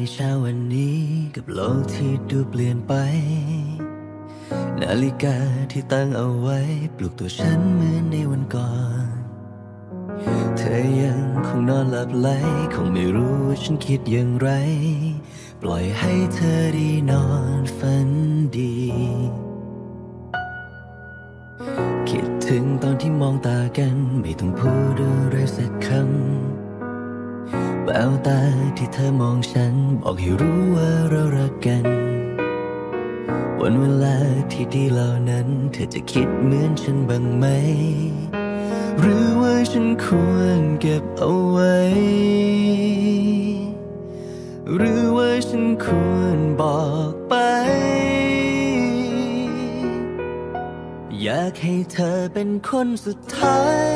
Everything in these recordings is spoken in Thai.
เช้าวันนี้กับโลกที่ดูเปลี่ยนไปนาฬิกาที่ตั้งเอาไว้ปลุกตัวฉันเหมือนในวันก่อนเธอยังคงนอนหลับไหลคงไม่รู้ว่าฉันคิดอย่างไรปล่อยให้เธอได้นอนฝันดีคิดถึงตอนที่มองตากันไม่ต้องพูดอะไรสักคำแววตาที่เธอมองฉันบอกให้รู้ว่าเรารักกันวันเวลาที่ดีเหล่านั้นเธอจะคิดเหมือนฉันบ้างไหมหรือว่าฉันควรเก็บเอาไว้หรือว่าฉันควรบอกไปอยากให้เธอเป็นคนสุดท้าย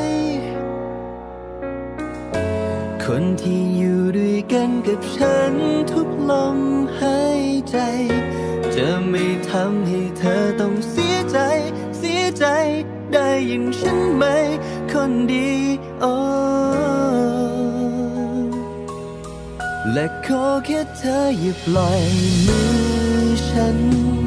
คนที่อยู่ด้วยกันกับฉันทุกลมหายใจจะไม่ทำให้เธอต้องเสียใจได้ยินฉันไหมคนดีโอ้และขอแค่เธออย่าปล่อยมือฉัน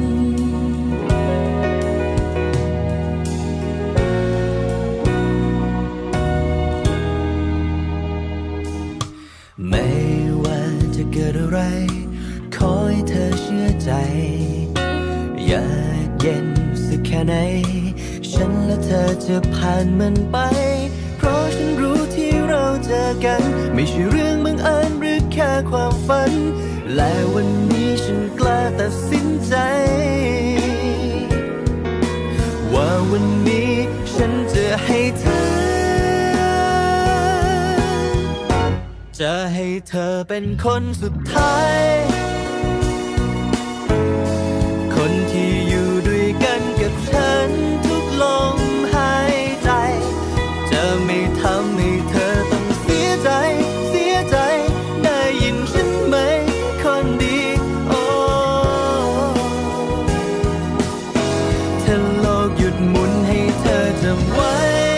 ไม่ว่าจะเกิดอะไรขอให้เธอเชื่อใจอยากเย็นสักแค่ไหนฉันและเธอจะผ่านมันไปเพราะฉันรู้ที่เราเจอกันไม่ใช่เรื่องบังเอิญหรือแค่ความฝันและวันนี้ฉันกล้าตัดสินใจว่าวันนี้ฉันจะให้เธอจะให้เธอเป็นคนสุดท้ายคนที่อยู่ด้วยกันกับฉันทุกลมหายใจจะไม่ทำให้เธอต้องเสียใจได้ยินฉันไหมคนดีโอ้ถ้าโลกหยุดหมุนให้เธอจำไว้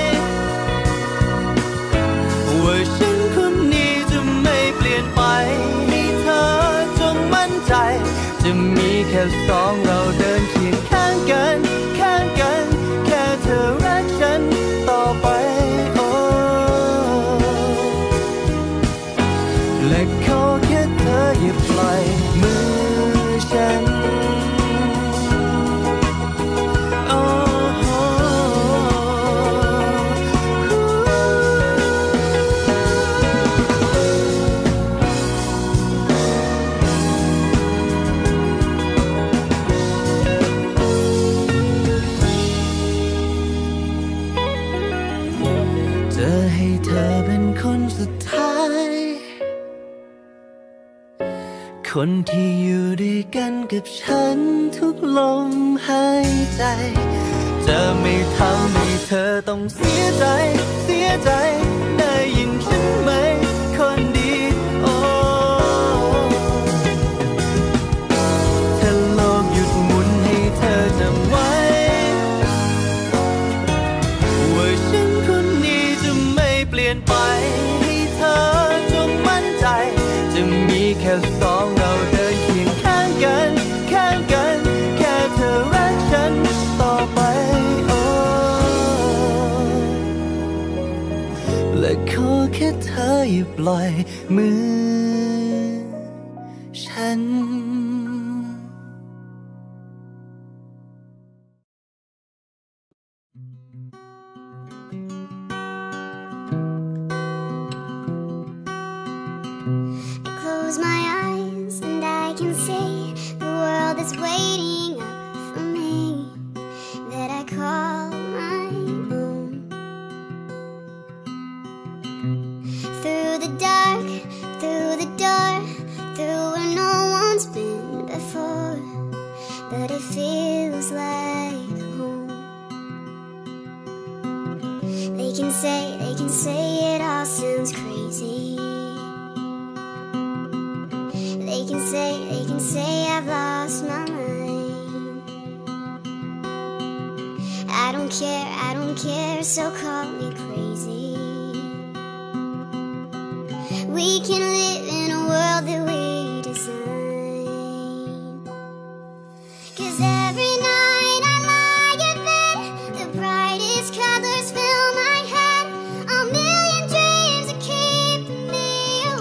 ว่าฉันคนนี้จะไม่เปลี่ยนไปให้เธอจงมั่นใจจะมีแค่สองเราเดินเคียงข้างกันแค่เธอรักฉันต่อไปโอ้และขอแค่เธออย่าปล่อยมือฉันโอ้จะให้เธอเป็นคนสุดท้ายคนที่อยู่ด้วยกันกับฉันทุกลมหายใจจะไม่ทำให้เธอต้องเสียใจได้ยินฉันไหมคนดีโอ้ถ้าโลกหยุดหมุนให้เธอจำไว้ว่าฉันคนนี้จะไม่เปลี่ยนไปให้เธอจงมั่นใจจะมีแค่สองเราเดินเคียงข้างกันแค่เธอรักฉันต่อไปโอ้และขอแค่เธออย่าปล่อยมือฉัน Close my eyes and I can see the world is waiting up for me that I call my own. Through the dark, through the door, through where no one's been before, but it feels like home. They can say it all sounds crazy.They can say I've lost my mind. I don't care, so call me crazy. We can live in a world that we design. 'Cause every night I lie in bed, the brightest colors fill my head. A million dreams are keeping me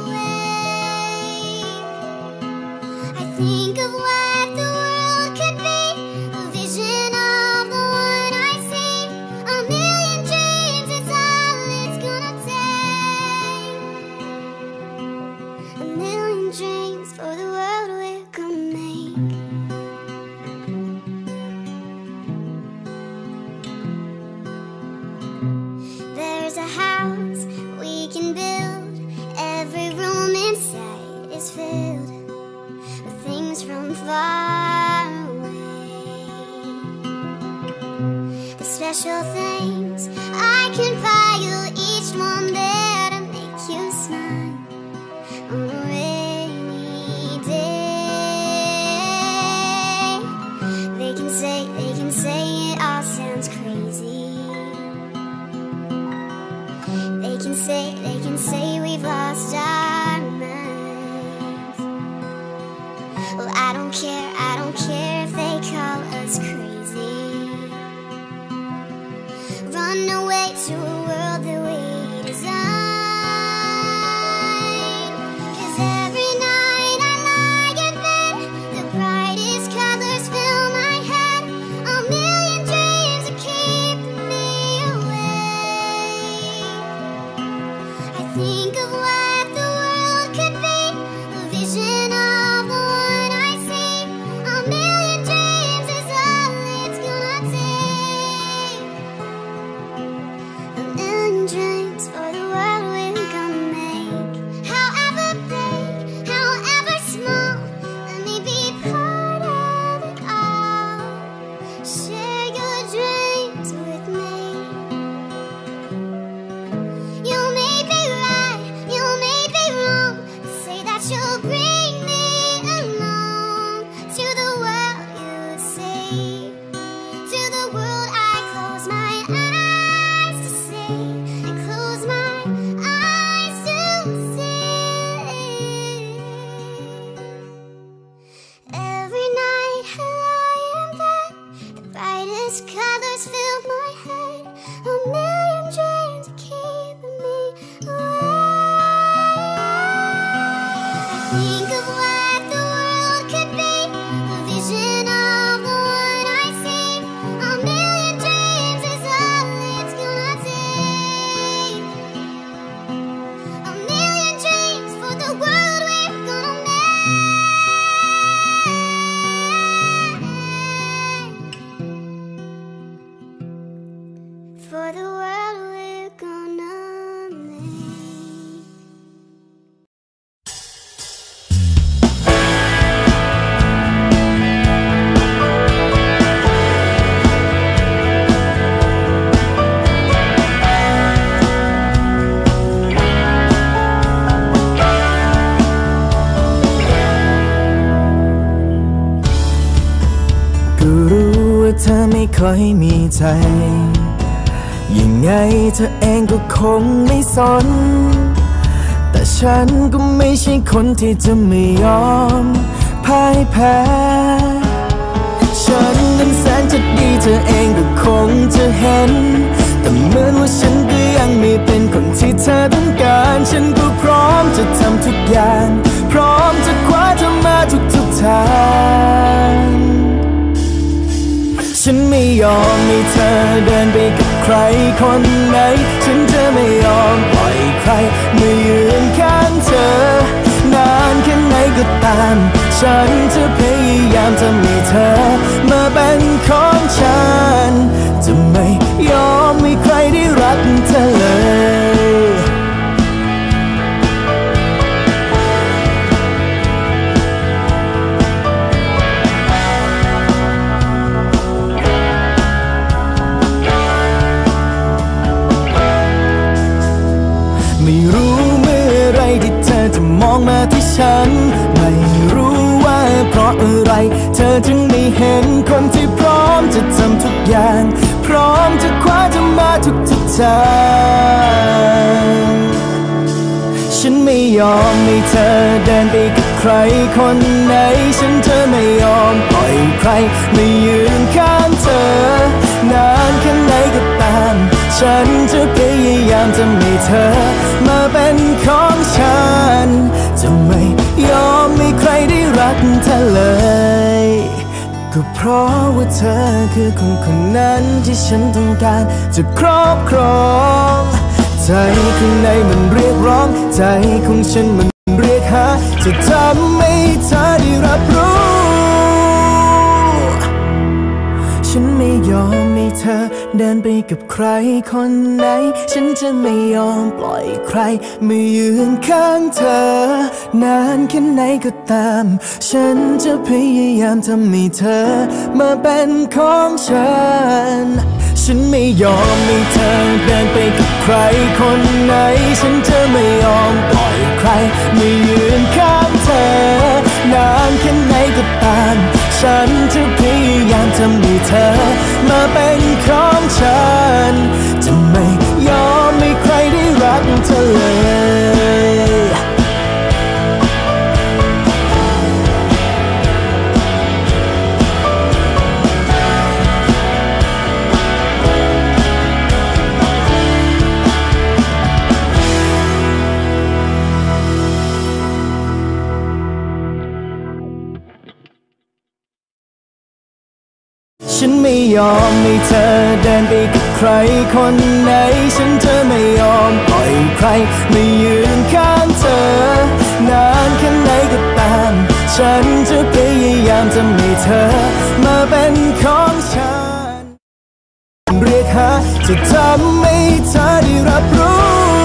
awake. I think of what the world could be, a vision of the one I see. A million dreams is all it's gonna take. A million dreams for the world we're gonna make. There's a house we can build. Every room inside is filled with things from far away. The special things I can buy you, each one there to make you smile on a rainy day. They can say it all sounds crazy. They can say we've lost our minds. Well, I don't care if they call us crazy. Run away to a world that we design. 'Cause every night I lie in bed, the brightest colors fill my head. A million dreams are keeping me awake. I think of what the world could be, a vision of the one I see. A million dreams is all it's gonna take. A million dreams for the world we're gonna make. However big, however small, let me be part of it all. Share your dreams with me. You may be right, you may be wrong. Say that you'll bring me along to the world you see, to the world I close my eyes to see, and close my eyes to see. Every night I lie in bed, the brightest colors fill my head. A million dreams are keeping me awake. I think of what the world could be, a vision of the one I see. A million dreams is all it's gonna take. A million dreams for the world we're gonna make. For the world we're gonna make. ก็รู้ว่าเธอไม่ค่อยมีใจ ยังไงเธอเองก็คงไม่สน แต่ฉันก็ไม่ใช่คนที่จะไม่ยอมพ่ายแพ้ ฉันนั้นแสนจะดีเธอเองก็คงจะเห็น แต่เหมือนว่าฉันก็ยังไม่เป็นคนที่เธอต้องการ ฉันก็พร้อมจะทำทุกอย่าง พร้อมจะคว้าเธอมาทุกทาง ฉันไม่ยอมให้เธอเดินไปกับใครคนไหน ฉันจะไม่ยอมปล่อยใครมายืนข้างเธอ นานแค่ไหนก็ตาม ฉันจะพยายามทำให้เธอมาเป็นของฉัน จะไม่ยอมให้ใครได้รักเธอเลย ไม่รู้เมื่อไรที่เธอจะมองมาที่ฉัน ไม่รู้ว่าเพราะอะไรเธอจึงไม่เห็นคนที่พร้อมจะทำทุกอย่าง พร้อมจะคว้าเธอมาทุกทาง ฉันไม่ยอมให้เธอเดินไปกับใครคนไหน ฉันจะไม่ยอมปล่อยใครไม่ยืนข้างเธอนานแค่ไหนก็ตามฉันจะพยายามจะให้เธอมาเป็นของฉันจะไม่ยอมให้ใครได้รักเธอเลยก็เพราะว่าเธอคือคนคนนั้นที่ฉันต้องการจะครอบครองใจข้างในมันเรียกร้องใจของฉันมันเรียกหาจะทำให้เธอได้รับรู้ฉันไม่ยอมให้เธอเดินไปกับใครคนไหนฉันจะไม่ยอมปล่อยใครมายืนข้างเธอนานแค่ไหนก็ตามฉันจะพยายามทำให้เธอมาเป็นของฉันฉันไม่ยอมให้เธอเดินไปกับใครคนไหนฉันจะไม่ยอมปล่อยใครมายืนข้างเธอนานแค่ไหนก็ตามฉันจะพยายามทำให้เธอมาเป็นของฉันจะไม่ยอมให้ใครได้รักเธอเลยฉันไม่ยอมให้เธอเดินไปกับใครคนไหนฉันจะไม่ยอมปล่อยใครไม่ยืนข้างเธอนานแค่ไหนก็ตามฉันจะพยายามจะให้เธอมาเป็นของฉันเรียกหาจะทำให้เธอได้รับรู้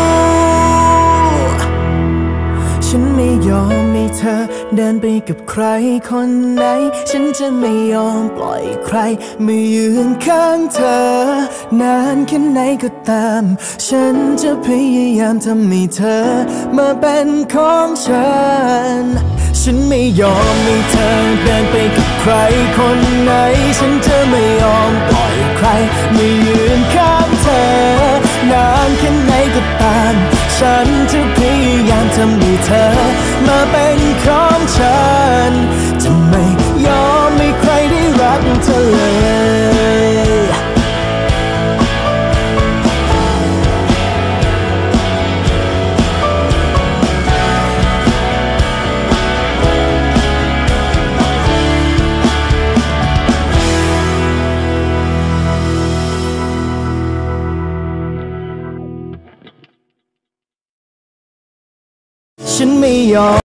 ฉันไม่ยอมให้เธอเดินไปกับใครคนไหนฉันจะไม่ยอมปล่อยใครมายืนข้างเธอนานแค่ไหนก็ตามฉันจะพยายามทำให้เธอมาเป็นของฉันฉันไม่ยอมให้เธอเดินไปกับใครคนไหนฉันจะไม่ยอมปล่อยใครมายืนข้างเธอนานแค่ไหนก็ตามฉันจะพยายามทำให้เธอมาเป็นของฉันจะไม่ยอมให้ใครได้รักเธอเลยฉันไม่ยอม